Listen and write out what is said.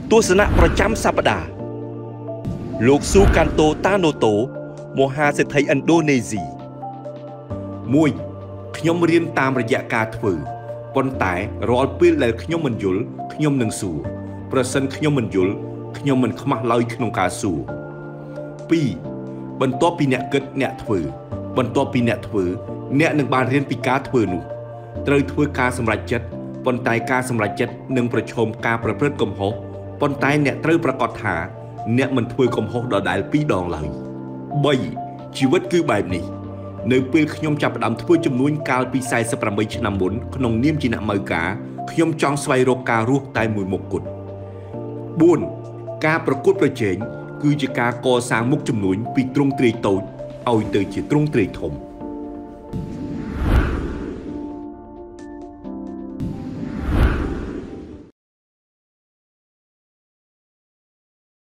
ទស្សនៈប្រចាំសប្តាហ៍លោកស៊ូកាន់តូតាណូតូមហាសេដ្ឋីឥណ្ឌូនេស៊ី1ខ្ញុំរៀនតាមរយៈការធ្វើប៉ុន្តែរាល់ពេលដែលខ្ញុំមិនយល់ខ្ញុំនឹងសួរប្រសិនខ្ញុំមិនយល់ខ្ញុំមិនខ្មាស់ឡើយក្នុងការសួរ2បន្ទាប់ពីអ្នកគិតអ្នកធ្វើបន្ទាប់ពីអ្នកធ្វើអ្នកនឹងបានរៀនពីការធ្វើនោះត្រូវធ្វើការសម្រេចចិត្តប៉ុន្តែការសម្រេចចិត្តនឹងប្រឈមការប្រព្រឹត្តកំហុសប៉ុន្តែអ្នកត្រូវប្រាកដថាអ្នកមិនធ្វើកំហុសដដែល2ដងឡើយ3ជីវិតគឺបែបនេះនៅពេលខ្ញុំចាប់ផ្ដើមធ្វើចំនួនកាលពី48ឆ្នាំមុនក្នុងនាមជាអ្នកម៉ៅការខ្ញុំចង់ស្វែងរកការរស់តែមួយមុខគត់4ការប្រកួតប្រជែងគឺជាការកសាងមុខចំនួនពីទ្រង់ទ្រាយតូចឲ្យទៅជាទ្រង់ទ្រាយធំ